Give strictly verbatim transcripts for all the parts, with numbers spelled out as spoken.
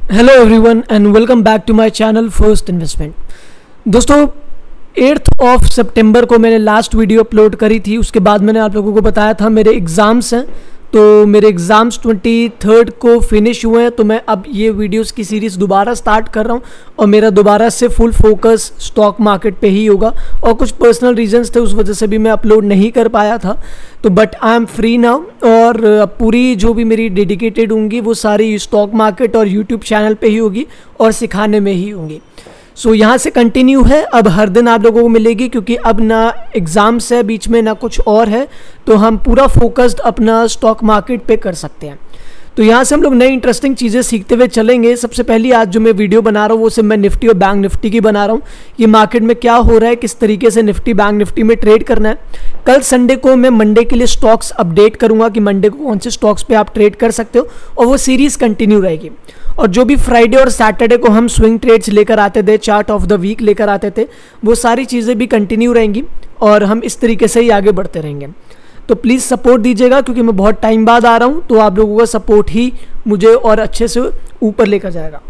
Hello everyone and welcome back to my channel first investment. दोस्तों eighth of सितंबर को मैंने लास्ट वीडियो अपलोड करी थी। उसके बाद मैंने आप लोगों को बताया था मेरे एग्ज़ाम्स हैं, तो मेरे एग्ज़ाम्स ट्वेंटी थर्ड को फिनिश हुए हैं। तो मैं अब ये वीडियोस की सीरीज़ दोबारा स्टार्ट कर रहा हूँ और मेरा दोबारा से फुल फोकस स्टॉक मार्केट पे ही होगा। और कुछ पर्सनल रीजंस थे, उस वजह से भी मैं अपलोड नहीं कर पाया था। तो but I am free now और पूरी जो भी मेरी डेडिकेटेड होंगी वो सारी स्टॉक मार्केट और यूट्यूब चैनल पे ही होगी और सिखाने में ही होंगी। सो so, यहाँ से कंटिन्यू है, अब हर दिन आप लोगों को मिलेगी, क्योंकि अब ना एग्ज़ाम्स है बीच में ना कुछ और है, तो हम पूरा फोकस्ड अपना स्टॉक मार्केट पे कर सकते हैं। तो यहाँ से हम लोग नई इंटरेस्टिंग चीज़ें सीखते हुए चलेंगे। सबसे पहली आज जो मैं वीडियो बना रहा हूँ वो सिर्फ मैं निफ्टी और बैंक निफ्टी की बना रहा हूँ। ये मार्केट में क्या हो रहा है, किस तरीके से निफ्टी बैंक निफ्टी में ट्रेड करना है। कल संडे को मैं मंडे के लिए स्टॉक्स अपडेट करूँगा कि मंडे को कौन से स्टॉक्स पे आप ट्रेड कर सकते हो, और वो सीरीज़ कंटिन्यू रहेगी। और जो भी फ्राइडे और सैटरडे को हम स्विंग ट्रेड्स लेकर आते थे, चार्ट ऑफ द वीक लेकर आते थे, वो सारी चीज़ें भी कंटिन्यू रहेंगी और हम इस तरीके से ही आगे बढ़ते रहेंगे। तो प्लीज़ सपोर्ट दीजिएगा, क्योंकि मैं बहुत टाइम बाद आ रहा हूँ, तो आप लोगों का सपोर्ट ही मुझे और अच्छे से ऊपर लेकर जाएगा।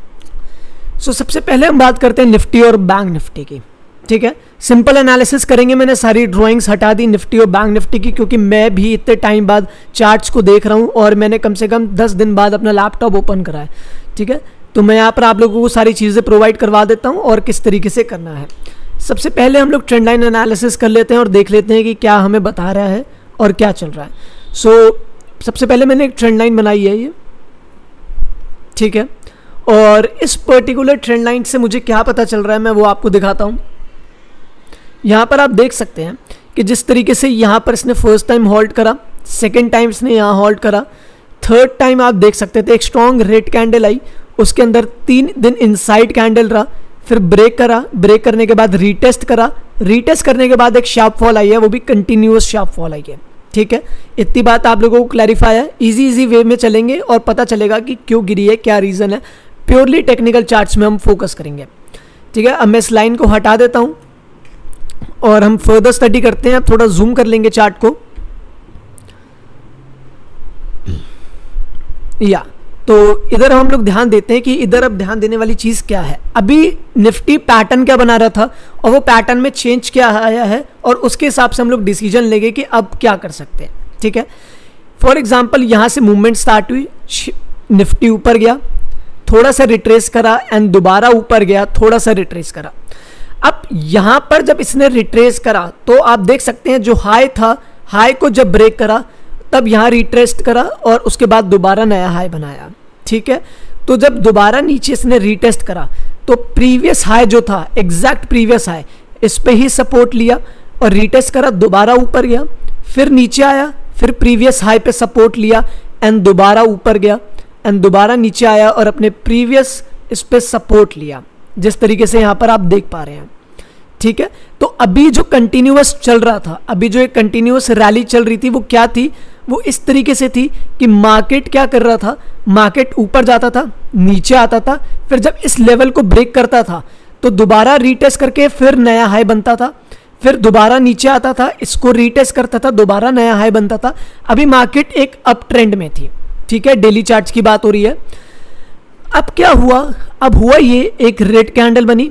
सो so, सबसे पहले हम बात करते हैं निफ्टी और बैंक निफ्टी की। ठीक है, सिंपल एनालिसिस करेंगे। मैंने सारी ड्राइंग्स हटा दी निफ्टी और बैंक निफ्टी की, क्योंकि मैं भी इतने टाइम बाद चार्ट्स को देख रहा हूँ और मैंने कम से कम दस दिन बाद अपना लैपटॉप ओपन करा है। ठीक है, तो मैं यहाँ पर आप लोगों को सारी चीज़ें प्रोवाइड करवा देता हूँ और किस तरीके से करना है। सबसे पहले हम लोग ट्रेंड लाइन एनालिसिस कर लेते हैं और देख लेते हैं कि क्या हमें बता रहा है और क्या चल रहा है। सो so, सबसे पहले मैंने एक ट्रेंड लाइन बनाई है ये। ठीक है, और इस पर्टिकुलर ट्रेंड लाइन से मुझे क्या पता चल रहा है मैं वो आपको दिखाता हूँ। यहाँ पर आप देख सकते हैं कि जिस तरीके से यहाँ पर इसने फर्स्ट टाइम होल्ड करा, सेकेंड टाइम इसने यहाँ होल्ड करा, थर्ड टाइम आप देख सकते थे एक स्ट्रॉन्ग रेड कैंडल आई, उसके अंदर तीन दिन इनसाइड कैंडल रहा, फिर ब्रेक करा, ब्रेक करने के बाद रीटेस्ट करा, रीटेस्ट करने के बाद एक शार्प फॉल आई है, वो भी कंटिन्यूअस शार्प फॉल आई है। ठीक है, इतनी बात आप लोगों को क्लैरिफाई है। इजी इजी वे में चलेंगे और पता चलेगा कि क्यों गिरी है, क्या रीज़न है। प्योरली टेक्निकल चार्ट्स में हम फोकस करेंगे। ठीक है, अब मैं इस लाइन को हटा देता हूँ और हम फर्दर स्टडी करते हैं। अब थोड़ा जूम कर लेंगे चार्ट को। या तो इधर हम लोग ध्यान देते हैं कि इधर अब ध्यान देने वाली चीज़ क्या है। अभी निफ्टी पैटर्न क्या बना रहा था और वो पैटर्न में चेंज क्या आया है, और उसके हिसाब से हम लोग डिसीजन लेंगे कि अब क्या कर सकते हैं। ठीक है, फॉर एग्जांपल यहाँ से मूवमेंट स्टार्ट हुई, निफ्टी ऊपर गया, थोड़ा सा रिट्रेस करा एंड दोबारा ऊपर गया, थोड़ा सा रिट्रेस करा। अब यहाँ पर जब इसने रिट्रेस करा तो आप देख सकते हैं जो हाई था, हाई को जब ब्रेक करा तब यहाँ रिट्रेस्ट करा और उसके बाद दोबारा नया हाई बनाया। ठीक है, तो जब दोबारा नीचे इसने रीटेस्ट करा तो प्रीवियस हाई जो था, एग्जैक्ट प्रीवियस हाई, इस पे ही सपोर्ट लिया और रीटेस्ट करा, दोबारा ऊपर गया, फिर नीचे आया, फिर प्रीवियस हाई पे सपोर्ट लिया एंड दोबारा ऊपर गया एंड दोबारा नीचे आया और अपने प्रीवियस इस पे सपोर्ट लिया, जिस तरीके से यहाँ पर आप देख पा रहे हैं। ठीक है, तो अभी जो कंटिन्यूअस चल रहा था, अभी जो एक कंटिन्यूअस रैली चल रही थी वो क्या थी, वो इस तरीके से थी कि मार्केट क्या कर रहा था, मार्केट ऊपर जाता था, नीचे आता था, फिर जब इस लेवल को ब्रेक करता था तो दोबारा रीटेस्ट करके फिर नया हाई बनता था, फिर दोबारा नीचे आता था, इसको रीटेस्ट करता था, दोबारा नया हाई बनता था। अभी मार्केट एक अप ट्रेंड में थी। ठीक है, डेली चार्ट्स की बात हो रही है। अब क्या हुआ, अब हुआ ये एक रेड कैंडल बनी,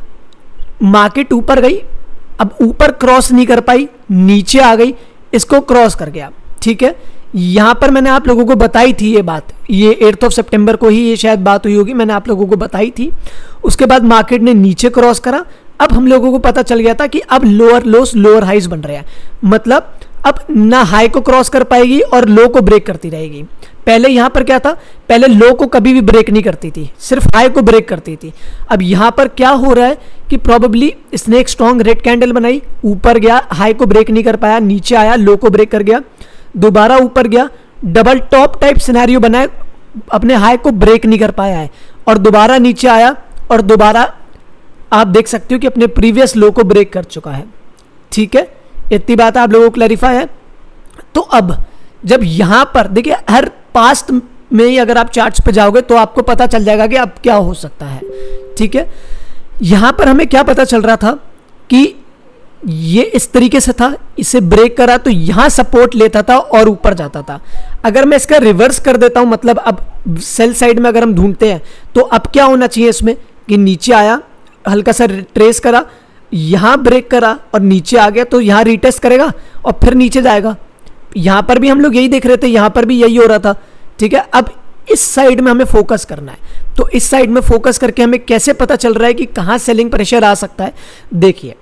मार्केट ऊपर गई, अब ऊपर क्रॉस नहीं कर पाई, नीचे आ गई, इसको क्रॉस कर गया। ठीक है, यहाँ पर मैंने आप लोगों को बताई थी ये बात, ये एट्थ ऑफ सितंबर को ही ये शायद बात हुई होगी, मैंने आप लोगों को बताई थी। उसके बाद मार्केट ने नीचे क्रॉस करा। अब हम लोगों को पता चल गया था कि अब लोअर लोस लोअर हाइज बन रहे हैं, मतलब अब ना हाई को क्रॉस कर पाएगी और लो को ब्रेक करती रहेगी। पहले यहाँ पर क्या था, पहले लो को कभी भी ब्रेक नहीं करती थी, सिर्फ हाई को ब्रेक करती थी। अब यहाँ पर क्या हो रहा है कि प्रोबेबली इसने एक स्ट्रॉन्ग रेड कैंडल बनाई, ऊपर गया, हाई को ब्रेक नहीं कर पाया, नीचे आया, लो को ब्रेक कर गया, दोबारा ऊपर गया, डबल टॉप टाइप सिनेरियो बनाया, अपने हाई को ब्रेक नहीं कर पाया है, और दोबारा नीचे आया और दोबारा आप देख सकते हो कि अपने प्रीवियस लो को ब्रेक कर चुका है। ठीक है, इतनी बात आप लोगों को क्लैरिफाई है। तो अब जब यहां पर देखिए, हर पास्ट में ही अगर आप चार्ट्स पे जाओगे तो आपको पता चल जाएगा कि अब क्या हो सकता है। ठीक है, यहां पर हमें क्या पता चल रहा था कि ये इस तरीके से था, इसे ब्रेक करा तो यहाँ सपोर्ट लेता था और ऊपर जाता था। अगर मैं इसका रिवर्स कर देता हूँ, मतलब अब सेल साइड में अगर हम ढूंढते हैं तो अब क्या होना चाहिए इसमें कि नीचे आया, हल्का सा ट्रेस करा, यहाँ ब्रेक करा और नीचे आ गया, तो यहाँ रीटेस्ट करेगा और फिर नीचे जाएगा। यहाँ पर भी हम लोग यही देख रहे थे, यहाँ पर भी यही हो रहा था, ठीक है। अब इस साइड में हमें फोकस करना है, तो इस साइड में फोकस करके हमें कैसे पता चल रहा है कि कहाँ सेलिंग प्रेशर आ सकता है। देखिए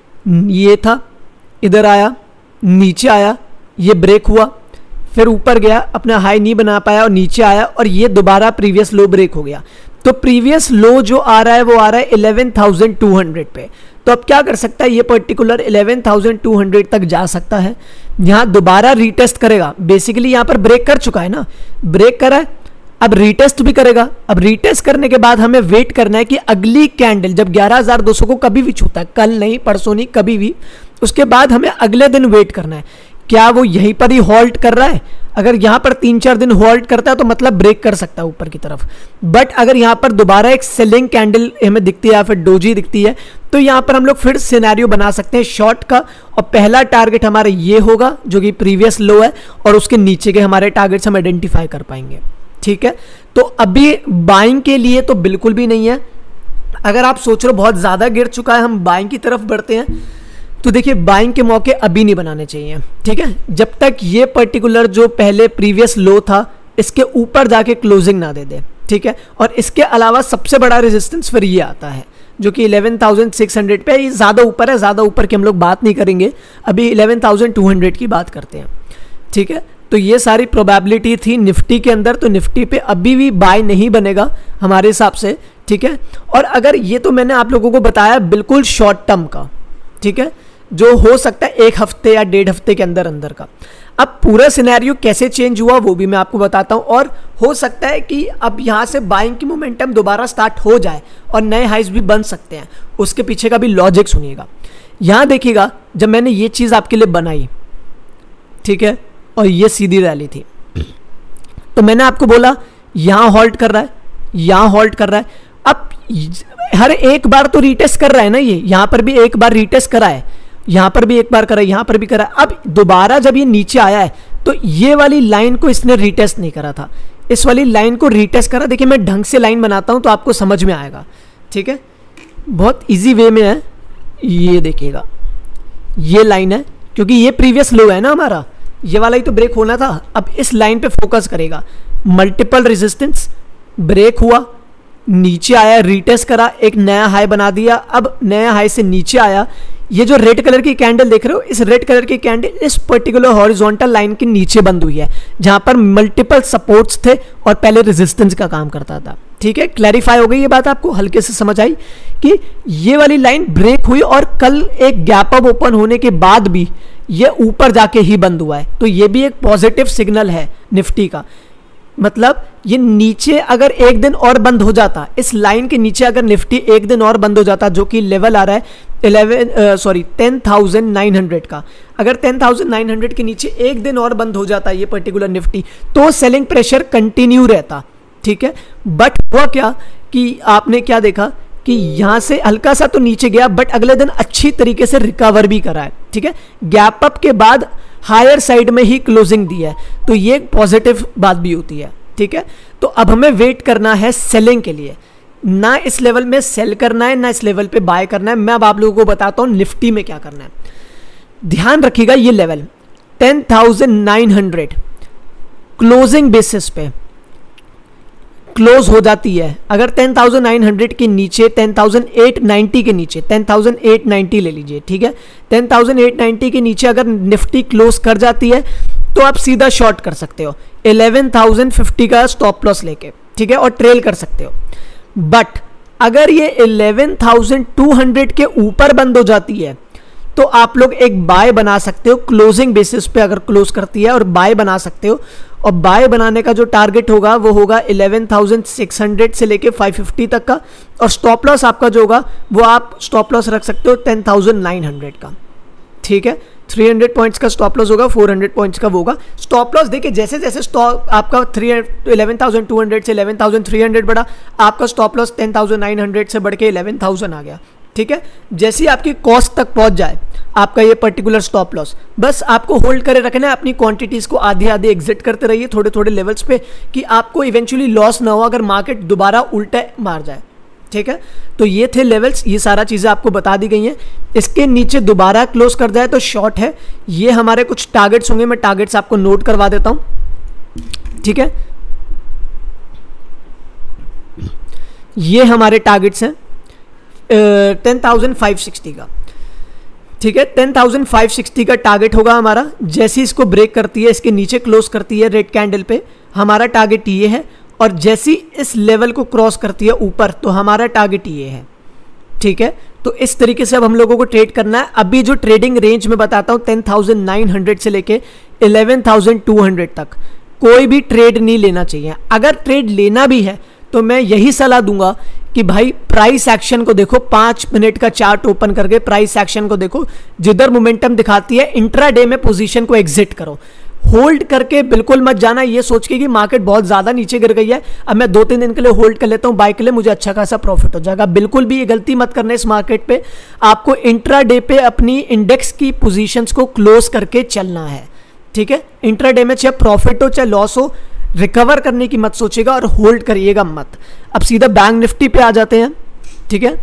ये था, इधर आया, नीचे आया, ये ब्रेक हुआ, फिर ऊपर गया, अपना हाई नहीं बना पाया और नीचे आया और ये दोबारा प्रीवियस लो ब्रेक हो गया। तो प्रीवियस लो जो आ रहा है वो आ रहा है इलेवन थाउजेंड टू हंड्रेड पे। तो अब क्या कर सकता है, ये particular eleven thousand two hundred तक जा सकता है, यहाँ दोबारा रीटेस्ट करेगा। बेसिकली यहाँ पर ब्रेक कर चुका है ना, ब्रेक करा है, अब रीटेस्ट भी करेगा। अब रीटेस्ट करने के बाद हमें वेट करना है कि अगली कैंडल जब ग्यारह हज़ार दो सौ को कभी भी छूता है, कल नहीं, परसों नहीं, कभी भी, उसके बाद हमें अगले दिन वेट करना है, क्या वो यहीं पर ही हॉल्ट कर रहा है। अगर यहाँ पर तीन चार दिन हॉल्ट करता है तो मतलब ब्रेक कर सकता है ऊपर की तरफ। बट अगर यहाँ पर दोबारा एक सेलिंग कैंडल हमें दिखती है या फिर डोजी दिखती है, तो यहाँ पर हम लोग फिर सिनेरियो बना सकते हैं शॉर्ट का, और पहला टारगेट हमारा ये होगा जो कि प्रीवियस लो है, और उसके नीचे के हमारे टारगेट्स हम आइडेंटिफाई कर पाएंगे, ठीक है। तो अभी बाइंग के लिए तो बिल्कुल भी नहीं है। अगर आप सोच रहे हो बहुत ज़्यादा गिर चुका है, हम बाइंग की तरफ बढ़ते हैं, तो देखिए बाइंग के मौके अभी नहीं बनाने चाहिए, ठीक है, जब तक ये पर्टिकुलर जो पहले प्रीवियस लो था इसके ऊपर जाके क्लोजिंग ना दे दे, ठीक है। और इसके अलावा सबसे बड़ा रेजिस्टेंस फिर ये आता है जो कि इलेवन थाउजेंड सिक्स हंड्रेड पे, ये ज़्यादा ऊपर है, ज़्यादा ऊपर की हम लोग बात नहीं करेंगे, अभी इलेवन थाउजेंड टू हंड्रेड की बात करते हैं, ठीक है। तो ये सारी प्रोबेबिलिटी थी निफ्टी के अंदर, तो निफ्टी पे अभी भी बाय नहीं बनेगा हमारे हिसाब से, ठीक है। और अगर ये तो मैंने आप लोगों को बताया बिल्कुल शॉर्ट टर्म का, ठीक है, जो हो सकता है एक हफ्ते या डेढ़ हफ्ते के अंदर अंदर का। अब पूरा सिनेरियो कैसे चेंज हुआ वो भी मैं आपको बताता हूँ, और हो सकता है कि अब यहाँ से बाइंग की मोमेंटम दोबारा स्टार्ट हो जाए और नए हाइज भी बन सकते हैं, उसके पीछे का भी लॉजिक सुनिएगा। यहाँ देखिएगा जब मैंने ये चीज़ आपके लिए बनाई, ठीक है, और ये सीधी रैली थी, तो मैंने आपको बोला यहाँ हॉल्ट कर रहा है, यहाँ हॉल्ट कर रहा है। अब हर एक बार तो रीटेस्ट कर रहा है ना, ये यहाँ पर भी एक बार रीटेस्ट करा है, यहाँ पर भी एक बार करा है, यहाँ पर भी करा है। अब दोबारा जब ये नीचे आया है तो ये वाली लाइन को इसने रीटेस्ट नहीं करा था, इस वाली लाइन को रीटेस्ट करा। देखिए मैं ढंग से लाइन बनाता हूँ तो आपको समझ में आएगा, ठीक है, बहुत इजी वे में है। ये देखिएगा ये लाइन है, क्योंकि ये प्रीवियस लो है ना हमारा, ये वाला ही तो ब्रेक होना था। अब इस लाइन पे फोकस करेगा, मल्टीपल रेजिस्टेंस, ब्रेक हुआ, नीचे आया, रीटेस्ट करा, एक नया हाई बना दिया। अब नया हाई से नीचे आया, ये जो रेड कलर की कैंडल देख रहे हो, इस रेड कलर की कैंडल इस पर्टिकुलर हॉरिजॉन्टल लाइन के नीचे बंद हुई है, जहां पर मल्टीपल सपोर्ट्स थे और पहले रेजिस्टेंस का काम करता था, ठीक है। क्लैरिफाई हो गई ये बात, आपको हल्के से समझ आई कि ये वाली लाइन ब्रेक हुई और कल एक गैप अप ओपन होने के बाद भी ये ऊपर जाके ही बंद हुआ है, तो ये भी एक पॉजिटिव सिग्नल है निफ्टी का। मतलब ये नीचे अगर एक दिन और बंद हो जाता, इस लाइन के नीचे अगर निफ्टी एक दिन और बंद हो जाता, जो कि लेवल आ रहा है eleven sorry ten thousand nine hundred का, अगर टेन थाउजेंड नाइन हंड्रेड के नीचे एक दिन और बंद हो जाता ये पर्टिकुलर निफ्टी, तो सेलिंग प्रेशर कंटिन्यू रहता, ठीक है। बट हुआ क्या कि आपने क्या देखा कि यहाँ से हल्का सा तो नीचे गया, बट अगले दिन अच्छी तरीके से रिकवर भी करा है, ठीक है। गैप अप के बाद हायर साइड में ही क्लोजिंग दी है, तो ये एक पॉजिटिव बात भी होती है, ठीक है। तो अब हमें वेट करना है सेलिंग के लिए, ना इस लेवल में सेल करना है ना इस लेवल पे बाय करना है। मैं अब आप लोगों को बताता हूँ निफ्टी में क्या करना है। ध्यान रखिएगा ये level ten thousand nine hundred closing basis पे क्लोज हो जाती है। अगर टेन थाउजेंड नाइन हंड्रेड के नीचे, टेन थाउजेंड एट नाइंटी के नीचे, टेन थाउजेंड एट नाइंटी ले लीजिए, ठीक है, टेन थाउजेंड एट नाइंटी के नीचे अगर निफ्टी क्लोज कर जाती है तो आप सीधा शॉर्ट कर सकते हो इलेवन थाउजेंड फिफ्टी का स्टॉप लॉस लेके, ठीक है, और ट्रेल कर सकते हो। बट अगर ये इलेवन थाउजेंड टू हंड्रेड के ऊपर बंद हो जाती है तो आप लोग एक बाय बना सकते हो क्लोजिंग बेसिस पे, अगर क्लोज करती है और बाय बना सकते हो। और बाय बनाने का जो टारगेट होगा वो होगा इलेवन थाउजेंड सिक्स हंड्रेड से लेके फाइव फिफ्टी तक का, और स्टॉप लॉस आपका जो होगा वो आप स्टॉप लॉस रख सकते हो टेन थाउजेंड नाइन हंड्रेड का, ठीक है। थ्री हंड्रेड पॉइंट्स का स्टॉप लॉस होगा, फोर हंड्रेड पॉइंट्स का वो होगा। स्टॉप लॉस देखिए जैसे जैसे स्टॉप आपका three eleven thousand two hundred से इलेवन थाउजेंड थ्री हंड्रेड बढ़ा, आपका stop loss ten thousand nine hundred से बढ़ के इलेवन थाउजेंड आ गया, ठीक है। जैसे ही आपकी कॉस्ट तक पहुंच जाए आपका ये पर्टिकुलर स्टॉप लॉस, बस आपको होल्ड करे रखना है, अपनी क्वांटिटीज को आधे आधे एग्जिट करते रहिए थोड़े थोड़े लेवल्स पे, कि आपको इवेंचुअली लॉस ना हो अगर मार्केट दोबारा उल्टा मार जाए, ठीक है। तो ये थे लेवल्स, ये सारा चीज़ें आपको बता दी गई हैं। इसके नीचे दोबारा क्लोज कर जाए तो शॉर्ट है। ये हमारे कुछ टारगेट्स होंगे, मैं टारगेट्स आपको नोट करवा देता हूँ, ठीक है। ये हमारे टारगेट्स हैं टेन थाउजेंड फाइव सिक्सटी का, ठीक है। टेन थाउजेंड फाइव सिक्सटी का टारगेट होगा हमारा। जैसे इसको ब्रेक करती है, इसके नीचे क्लोज करती है रेड कैंडल पे, हमारा टारगेट ये है। और जैसी इस लेवल को क्रॉस करती है ऊपर तो हमारा टारगेट ये है, ठीक है। तो इस तरीके से अब हम लोगों को ट्रेड करना है। अभी जो ट्रेडिंग रेंज में बताता हूँ टेन थाउजेंड नाइन हंड्रेड से लेके इलेवन थाउजेंड टू हंड्रेड तक कोई भी ट्रेड नहीं लेना चाहिए। अगर ट्रेड लेना भी है तो मैं यही सलाह दूंगा कि भाई प्राइस एक्शन को देखो, पाँच मिनट का चार्ट ओपन करके प्राइस एक्शन को देखो, जिधर मोमेंटम दिखाती है इंट्राडे में पोजीशन को एग्जिट करो। होल्ड करके बिल्कुल मत जाना ये सोच के कि मार्केट बहुत ज़्यादा नीचे गिर गई है, अब मैं दो तीन दिन के लिए होल्ड कर लेता हूँ, बाय के लिए मुझे अच्छा खासा प्रॉफिट हो जाएगा। बिल्कुल भी ये गलती मत करना इस मार्केट पे। आपको इंट्राडे पे अपनी इंडेक्स की पोजीशंस को क्लोज करके चलना है, ठीक है। इंट्राडे में चाहे प्रॉफिट हो चाहे लॉस हो, रिकवर करने की मत सोचिएगा और होल्ड करिएगा मत। अब सीधा बैंक निफ्टी पे आ जाते हैं, ठीक है।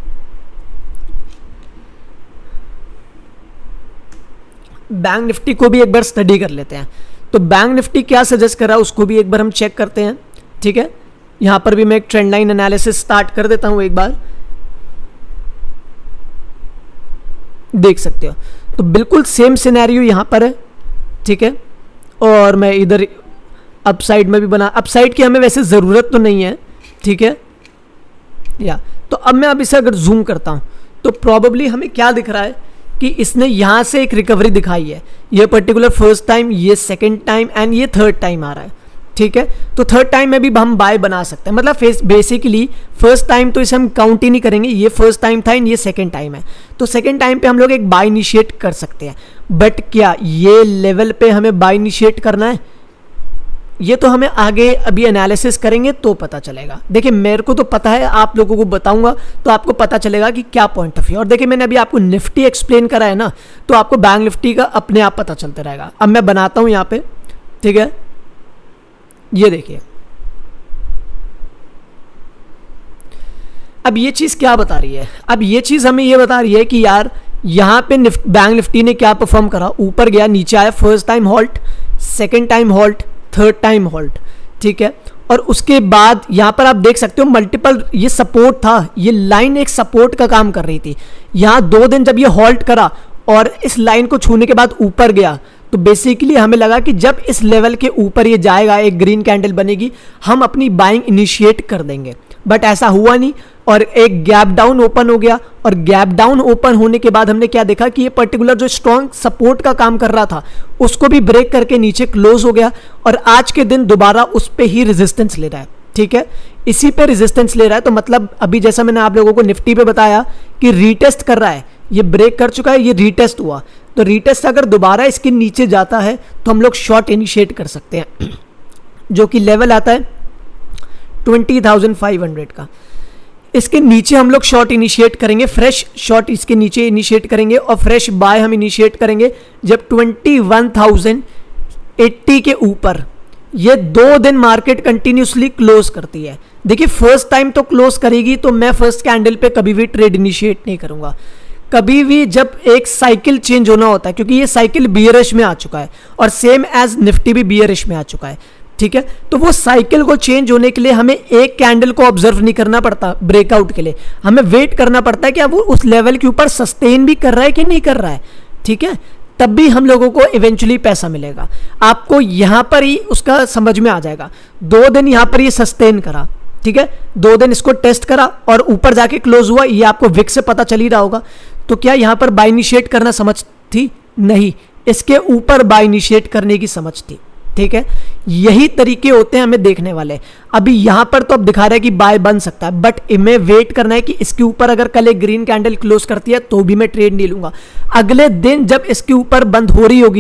बैंक निफ्टी को भी एक बार स्टडी कर लेते हैं। तो बैंक निफ्टी क्या सजेस्ट कर रहा है उसको भी एक बार हम चेक करते हैं, ठीक है। यहां पर भी मैं एक ट्रेंड लाइन एनालिसिस स्टार्ट कर देता हूं, एक बार देख सकते हो। तो बिल्कुल सेम सिनेरियो यहां पर है, ठीक है। और मैं इधर अपसाइड में भी बना, अपसाइड की हमें वैसे ज़रूरत तो नहीं है, ठीक है। या तो अब मैं अब इसे अगर जूम करता हूं तो प्रॉबेबली हमें क्या दिख रहा है कि इसने यहां से एक रिकवरी दिखाई है। ये पर्टिकुलर फर्स्ट टाइम, ये सेकंड टाइम एंड ये थर्ड टाइम आ रहा है, ठीक है। तो थर्ड टाइम में भी हम बाय बना सकते हैं। मतलब बेसिकली फर्स्ट टाइम तो इसे हम काउंट ही नहीं करेंगे, ये फर्स्ट टाइम था एंड ये सेकंड टाइम है। तो सेकंड टाइम पे हम लोग एक बाय इनिशिएट कर सकते हैं। बट क्या ये लेवल पे हमें बाय इनिशिएट करना है, ये तो हमें आगे अभी एनालिसिस करेंगे तो पता चलेगा। देखिए मेरे को तो पता है, आप लोगों को बताऊंगा तो आपको पता चलेगा कि क्या पॉइंट ऑफ व्यू। और देखिए मैंने अभी आपको निफ्टी एक्सप्लेन करा है ना, तो आपको बैंक निफ्टी का अपने आप पता चलता रहेगा। अब मैं बनाता हूं यहाँ पे, ठीक है। ये देखिए अब ये चीज क्या बता रही है, अब ये चीज हमें ये बता रही है कि यार यहाँ पे निफ्ट, बैंक निफ्टी ने क्या परफॉर्म करा, ऊपर गया, नीचे आया, first time halt, second time halt, third time halt, ठीक है। और उसके बाद यहां पर आप देख सकते हो मल्टीपल, ये सपोर्ट था, ये लाइन एक सपोर्ट का काम कर रही थी। यहां दो दिन जब ये हॉल्ट करा और इस लाइन को छूने के बाद ऊपर गया, तो बेसिकली हमें लगा कि जब इस लेवल के ऊपर ये जाएगा, एक ग्रीन कैंडल बनेगी, हम अपनी बाइंग इनिशिएट कर देंगे। बट ऐसा हुआ नहीं और एक गैप डाउन ओपन हो गया। और गैप डाउन ओपन होने के बाद हमने क्या देखा कि ये पर्टिकुलर जो स्ट्रॉन्ग सपोर्ट का काम कर रहा था उसको भी ब्रेक करके नीचे क्लोज हो गया। और आज के दिन दोबारा उस पर ही रेजिस्टेंस ले रहा है, ठीक है। इसी पे रेजिस्टेंस ले रहा है, तो मतलब अभी जैसा मैंने आप लोगों को निफ्टी पे बताया कि रीटेस्ट कर रहा है, ये ब्रेक कर चुका है, ये रीटेस्ट हुआ। तो रीटेस्ट अगर दोबारा इसके नीचे जाता है तो हम लोग शॉर्ट इनिशिएट कर सकते हैं, जो कि लेवल आता है ट्वेंटी थाउजेंड फाइव हंड्रेड का। इसके नीचे हम लोग शॉर्ट इनिशिएट करेंगे, फ्रेश शॉर्ट इसके नीचे इनिशिएट करेंगे और फ्रेश बाय हम इनिशिएट करेंगे जब ट्वेंटी वन थाउजेंड एट्टी के ऊपर ये दो दिन मार्केट कंटिन्यूसली क्लोज करती है। देखिए फर्स्ट टाइम तो क्लोज करेगी तो मैं फर्स्ट कैंडल पे कभी भी ट्रेड इनिशिएट नहीं करूंगा। कभी भी जब एक साइकिल चेंज होना होता है, क्योंकि ये साइकिल बियरिश में आ चुका है और सेम एज निफ्टी भी बियरिश में आ चुका है, ठीक है। तो वो साइकिल को चेंज होने के लिए हमें एक कैंडल को ऑब्जर्व नहीं करना पड़ता ब्रेकआउट के लिए, हमें वेट करना पड़ता है कि अब वो उस लेवल के ऊपर सस्टेन भी कर रहा है कि नहीं कर रहा है, ठीक है। तब भी हम लोगों को इवेंचुअली पैसा मिलेगा। आपको यहां पर ही उसका समझ में आ जाएगा। दो दिन यहां पर ये सस्टेन करा, ठीक है, दो दिन इसको टेस्ट करा और ऊपर जाके क्लोज हुआ, ये आपको विक से पता चल ही रहा होगा। तो क्या यहां पर बाय इनिशिएट करना समझ थी? नहीं, इसके ऊपर बाय इनिशिएट करने की समझ थी, ठीक है। यही तरीके होते हैं हमें देखने वाले। अभी यहां पर तो अब दिखा रहा है कि बाय बन सकता है, बट इन्हें वेट करना है कि इसके ऊपर अगर कल एक ग्रीन कैंडल क्लोज करती है तो भी मैं ट्रेड नहीं लूंगा। अगले दिन जब इसके ऊपर बंद हो रही होगी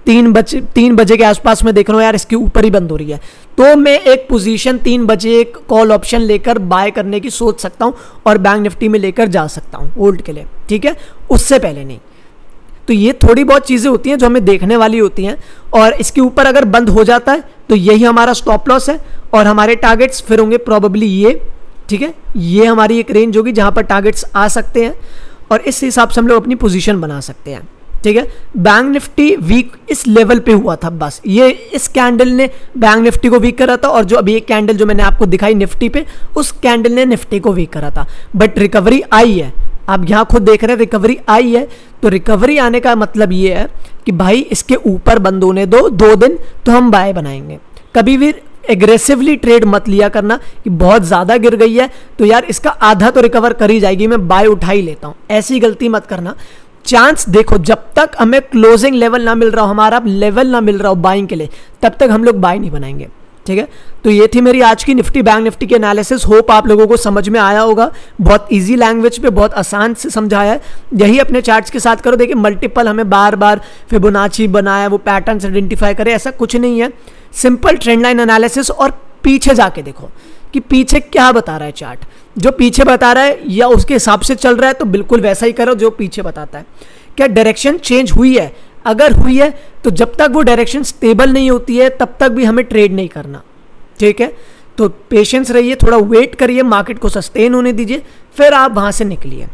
तीन बजे तीन बजे के आसपास मैं देख रहा हूँ यार इसके ऊपर ही बंद हो रही है, तो मैं एक पोजीशन तीन बजे एक कॉल ऑप्शन लेकर बाय करने की सोच सकता हूँ और बैंक निफ्टी में लेकर जा सकता हूँ होल्ड के लिए, ठीक है, उससे पहले नहीं। तो ये थोड़ी बहुत चीज़ें होती हैं जो हमें देखने वाली होती हैं, और इसके ऊपर अगर बंद हो जाता है तो यही हमारा स्टॉप लॉस है और हमारे टारगेट्स फिर होंगे प्रॉबेबली ये, ठीक है, ये हमारी एक रेंज होगी जहाँ पर टारगेट्स आ सकते हैं और इस हिसाब से हम लोग अपनी पोजीशन बना सकते हैं, ठीक है। बैंक निफ्टी वीक इस लेवल पे हुआ था, बस ये इस कैंडल ने बैंक निफ्टी को वीक करा था, और जो अभी एक कैंडल जो मैंने आपको दिखाई निफ्टी पे, उस कैंडल ने निफ्टी को वीक करा था, बट रिकवरी आई है। आप यहाँ खुद देख रहे हैं रिकवरी आई है, तो रिकवरी आने का मतलब ये है कि भाई इसके ऊपर बंद होने दो दो दिन तो हम बाय बनाएंगे। कभी भी एग्रेसिवली ट्रेड मत लिया करना कि बहुत ज़्यादा गिर गई है तो यार इसका आधा तो रिकवर कर ही जाएगी, मैं बाय उठा ही लेता हूँ, ऐसी गलती मत करना। चांस देखो, जब तक हमें क्लोजिंग लेवल ना मिल रहा हो, हमारा लेवल ना मिल रहा हो बाइंग के लिए, तब तक हम लोग बाय नहीं बनाएंगे, ठीक है। तो ये थी मेरी आज की निफ्टी बैंक निफ्टी की एनालिसिस। होप आप लोगों को समझ में आया होगा, बहुत इजी लैंग्वेज पे बहुत आसान से समझाया है। यही अपने चार्ट्स के साथ करो। देखिए मल्टीपल हमें बार बार फिबोनाची बनाया, वो पैटर्न्स आइडेंटिफाई करे, ऐसा कुछ नहीं है। सिंपल ट्रेंड लाइन एनालिसिस, और पीछे जाके देखो कि पीछे क्या बता रहा है चार्ट, जो पीछे बता रहा है या उसके हिसाब से चल रहा है तो बिल्कुल वैसा ही करो जो पीछे बताता है। क्या डायरेक्शन चेंज हुई है? अगर हुई है तो जब तक वो डायरेक्शन स्टेबल नहीं होती है तब तक भी हमें ट्रेड नहीं करना, ठीक है। तो पेशेंस रहिए, थोड़ा वेट करिए, मार्केट को सस्टेन होने दीजिए, फिर आप वहां से निकलिए।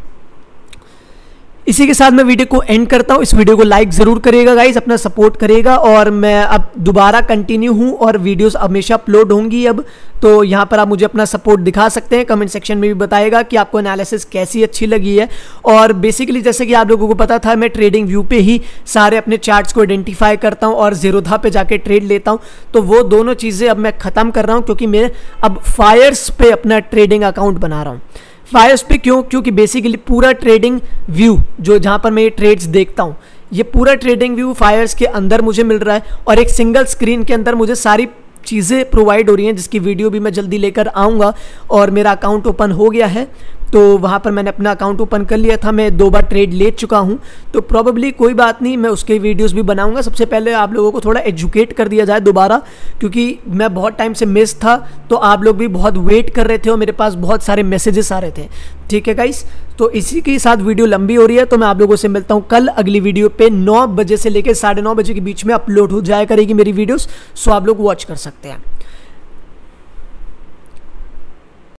इसी के साथ मैं वीडियो को एंड करता हूँ। इस वीडियो को लाइक जरूर करिएगा गाइस, अपना सपोर्ट करिएगा, और मैं अब दोबारा कंटिन्यू हूँ और वीडियोस हमेशा अपलोड होंगी अब, तो यहाँ पर आप मुझे अपना सपोर्ट दिखा सकते हैं। कमेंट सेक्शन में भी बताएगा कि आपको एनालिसिस कैसी अच्छी लगी है। और बेसिकली जैसे कि आप लोगों को पता था, मैं ट्रेडिंग व्यू पे ही सारे अपने चार्ट्स को आइडेंटिफाई करता हूँ और जीरोधा पे जाके ट्रेड लेता हूँ, तो वो दोनों चीज़ें अब मैं ख़त्म कर रहा हूँ क्योंकि मैं अब फायर्स पे अपना ट्रेडिंग अकाउंट बना रहा हूँ। फायर्स पे क्यों? क्योंकि बेसिकली पूरा ट्रेडिंग व्यू जो जहाँ पर मैं ये ट्रेड्स देखता हूँ, ये पूरा ट्रेडिंग व्यू फायर्स के अंदर मुझे मिल रहा है, और एक सिंगल स्क्रीन के अंदर मुझे सारी चीज़ें प्रोवाइड हो रही हैं, जिसकी वीडियो भी मैं जल्दी लेकर आऊँगा। और मेरा अकाउंट ओपन हो गया है, तो वहाँ पर मैंने अपना अकाउंट ओपन कर लिया था, मैं दो बार ट्रेड ले चुका हूँ, तो प्रॉबेबली कोई बात नहीं, मैं उसके वीडियोस भी बनाऊँगा। सबसे पहले आप लोगों को थोड़ा एजुकेट कर दिया जाए दोबारा, क्योंकि मैं बहुत टाइम से मिस था, तो आप लोग भी बहुत वेट कर रहे थे और मेरे पास बहुत सारे मैसेजेस आ रहे थे, ठीक है गाइस। तो इसी के साथ वीडियो लंबी हो रही है, तो मैं आप लोगों से मिलता हूँ कल अगली वीडियो पे। नौ बजे से लेकर साढ़े नौ बजे के बीच में अपलोड हो जाया करेगी मेरी वीडियोस, सो आप लोग वॉच कर सकते हैं।